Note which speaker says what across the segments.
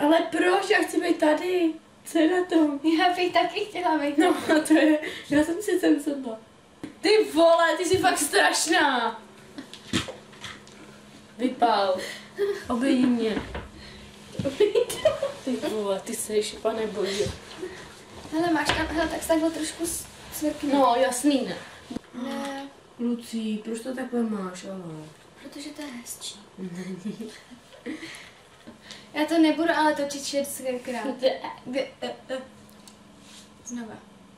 Speaker 1: Ale proč? Já chci být tady. Co je na tom?
Speaker 2: Já bych taky chtěla být.
Speaker 1: No, to je... Já jsem si sem sedla. Ty vole, ty jsi fakt strašná. Vypal. Obejdi mě. Ty vole, ty seš, pane bože.
Speaker 2: Hele, máš tam, hele, tak takhle trošku svrkni.
Speaker 1: No, jasný ne.
Speaker 2: Ne,
Speaker 1: Lucí, proč to takhle máš, ale?
Speaker 2: protože to je hezčí. Já to nebudu ale točit 6krát. Znova.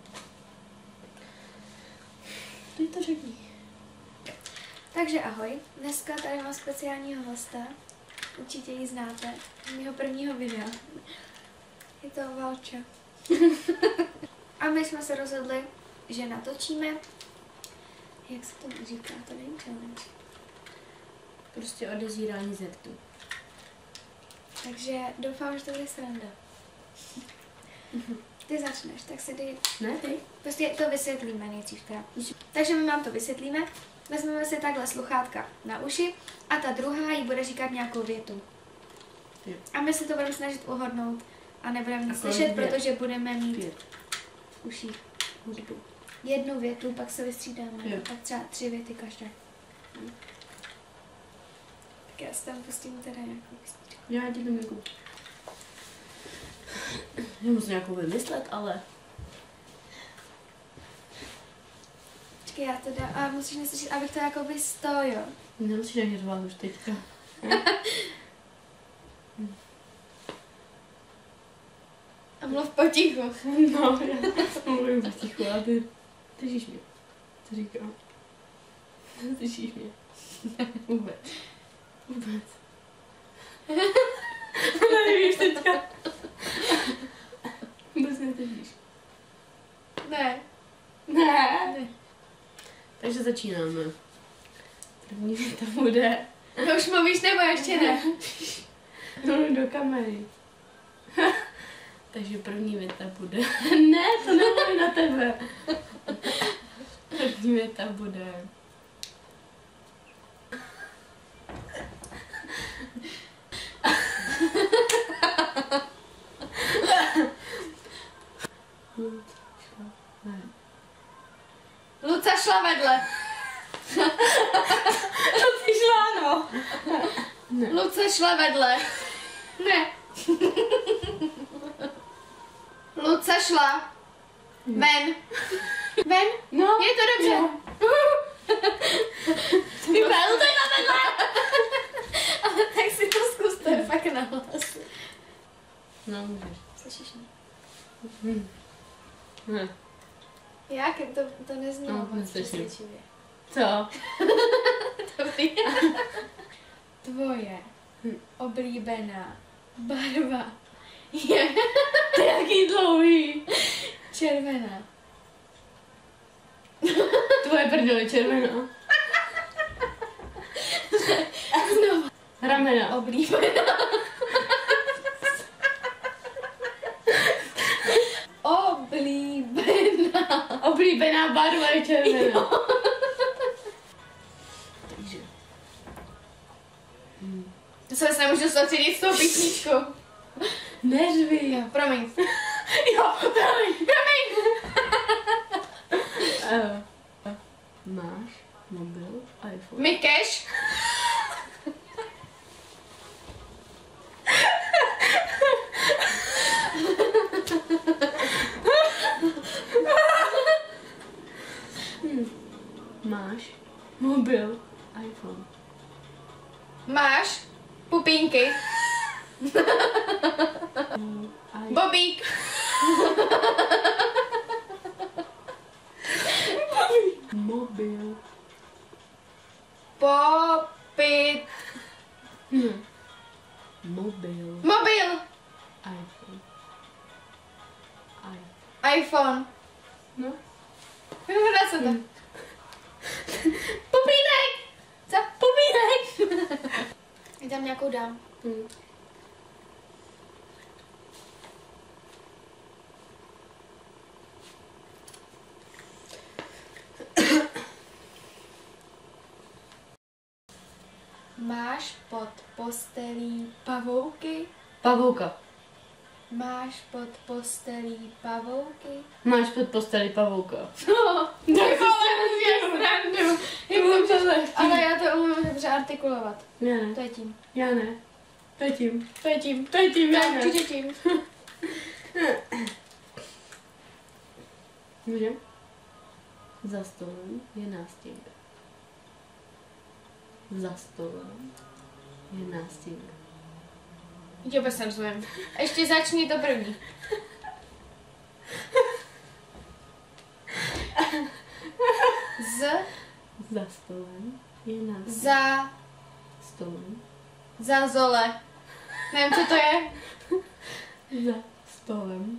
Speaker 1: Ty to řekni.
Speaker 2: Takže ahoj, dneska tady mám speciálního hosta. Určitě ji znáte z mého prvního videa. Je to Valča. A my jsme se rozhodli, že natočíme, jak se to říká, to není challenge.
Speaker 1: Prostě odezírání zertu.
Speaker 2: Takže doufám, že to bude sranda. Ty začneš, tak se dej.
Speaker 1: Ne, ty?
Speaker 2: Prostě to vysvětlíme nejdřív teda. Takže my vám to vysvětlíme. Vezmeme si takhle sluchátka na uši a ta druhá jí bude říkat nějakou větu.
Speaker 1: Jo.
Speaker 2: A my se to budeme snažit uhodnout a nebudeme nic
Speaker 1: kolik
Speaker 2: slyšet,
Speaker 1: vět?
Speaker 2: protože budeme mít
Speaker 1: 5.
Speaker 2: v uších
Speaker 1: Hudbu.
Speaker 2: jednu větu, pak se vystřídáme.
Speaker 1: Jo.
Speaker 2: Tak třeba 3 věty každá. Tak já si tam pustím teda nějakou písničku.
Speaker 1: Já ti dám jako... Já musím nějakou vymyslet, ale...
Speaker 2: Počkej, já to dám, a musíš neslyšet, abych to jakoby jo.
Speaker 1: Nemusíš nahřvat už teďka.
Speaker 2: A mluv potichu.
Speaker 1: No, já mluvím potichu, a ty... Slyšíš mě? Co říkám? Slyšíš mě? Vůbec. Vůbec. Nevíš teďka. Vůbec neslyšíš.
Speaker 2: Ne.
Speaker 1: Ne. Takže začínáme. První věta bude...
Speaker 2: No už mluvíš nebo ještě ne?
Speaker 1: No, do kamery. Takže první věta bude... Ne, to nemluví na tebe. První věta bude...
Speaker 2: Luca šla vedle.
Speaker 1: Ty šla, no. Ne.
Speaker 2: Luce šla vedle. Ne. Luce šla ven. Ven?
Speaker 1: No.
Speaker 2: Je to dobře.
Speaker 1: Jo.
Speaker 2: Ty Luce šla vedle. Ale tak si to zkuste fakt na hlas.
Speaker 1: No, můžeš.
Speaker 2: Slyšíš mě?
Speaker 1: Ne.
Speaker 2: Jak? To nezní
Speaker 1: No,
Speaker 2: moc
Speaker 1: neslyším.
Speaker 2: přesvědčivě.
Speaker 1: Co?
Speaker 2: Dobrý. Tvoje oblíbená barva je
Speaker 1: To je jaký dlouhý.
Speaker 2: červená.
Speaker 1: Tvoje prdel je červená.
Speaker 2: Znovu.
Speaker 1: Ramena.
Speaker 2: Oblíbená. Oblíbená.
Speaker 1: Oblíbená barva je červená. Takže.
Speaker 2: To se nemůžu soustředit s tou písničkou.
Speaker 1: Neřvi.
Speaker 2: Jo, promiň.
Speaker 1: Jo, promiň.
Speaker 2: Promiň.
Speaker 1: Máš mobil, iPhone.
Speaker 2: Mikeš.
Speaker 1: Máš mobil, iPhone.
Speaker 2: Máš pupínky. Bobík.
Speaker 1: Mobil.
Speaker 2: Popit.
Speaker 1: Mobil.
Speaker 2: Mobil.
Speaker 1: iPhone.
Speaker 2: iPhone.
Speaker 1: No.
Speaker 2: Vypadá se to. Pupínek. Co? Pupínek. Já tam nějakou dám. Máš pod postelí pavouky?
Speaker 1: Pavouka.
Speaker 2: Máš pod postelí pavouky?
Speaker 1: Máš pod posteli pavouka.
Speaker 2: No, tak srandu. Ale já to umím dobře artikulovat.
Speaker 1: Já ne.
Speaker 2: To je tím.
Speaker 1: Já ne. To je tím.
Speaker 2: To je tím.
Speaker 1: To je tím,
Speaker 2: To
Speaker 1: já
Speaker 2: je
Speaker 1: ne.
Speaker 2: určitě tím.
Speaker 1: Můžem? Za stolem je nástěnka. Za stolem je nástěnka.
Speaker 2: Tě vůbec nerozumím. Ještě začni to první.
Speaker 1: Za stolem je nástěnka.
Speaker 2: Za
Speaker 1: Stolem.
Speaker 2: za zole. Nevím, co to je.
Speaker 1: Za stolem.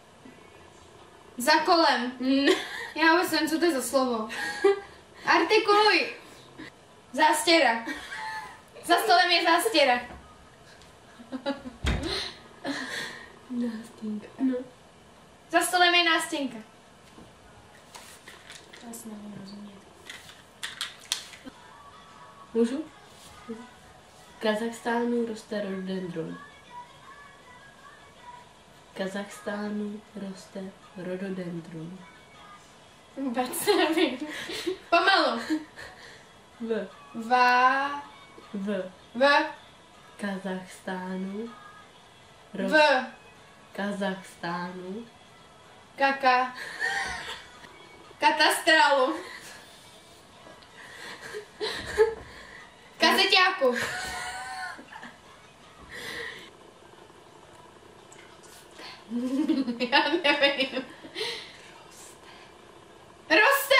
Speaker 2: Za kolem. Já vůbec nevím, co to je za slovo. Artikuluj. Zástěra. Za stolem je zástěra.
Speaker 1: Nástěnka. No.
Speaker 2: Za stolem je nástěnka. Já si nevím rozumět.
Speaker 1: Můžu? V Kazachstánu roste rododendron. V Kazachstánu roste rododendron.
Speaker 2: Vůbec nevím. Pomalu.
Speaker 1: V Kazachstánu
Speaker 2: v
Speaker 1: Kazachstánu
Speaker 2: kaka katastrálu kazeťáku já nevím. Roste.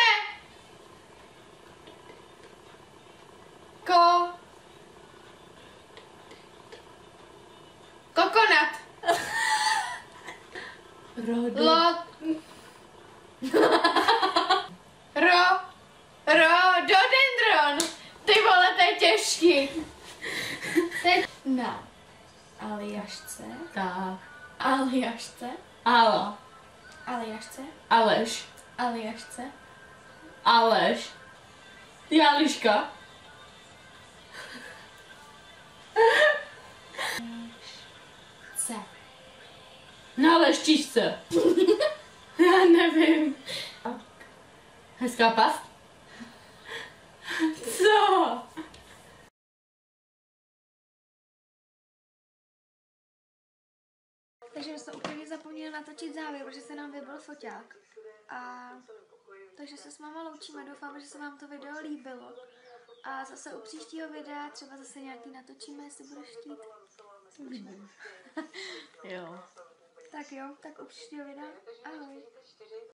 Speaker 2: Kokonat. Rododendron. Ty vole, to je těžký. Na Aljašce.
Speaker 1: Tak.
Speaker 2: Aljašce.
Speaker 1: Ala.
Speaker 2: Aljašce.
Speaker 1: Aleš.
Speaker 2: Aljašce.
Speaker 1: Aleš. Jališka.
Speaker 2: C.
Speaker 1: Na leštičce. Já nevím. Hezká past? Co?
Speaker 2: Takže jsme úplně zapomněli natočit závěr, protože se nám vybil foťák. A takže se s váma loučíme, doufám, že se vám to video líbilo. A zase u příštího videa třeba zase nějaký natočíme, jestli budeš chtít.
Speaker 1: Jo.
Speaker 2: Tak jo, tak u příštího videa. Ahoj.